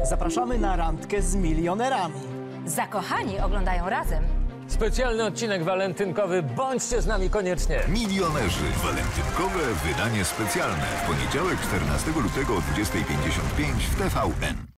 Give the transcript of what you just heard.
Zapraszamy na randkę z milionerami. Zakochani oglądają razem. Specjalny odcinek walentynkowy. Bądźcie z nami koniecznie. Milionerzy. Walentynkowe wydanie specjalne. W poniedziałek 14 lutego o 20:55 w TVN.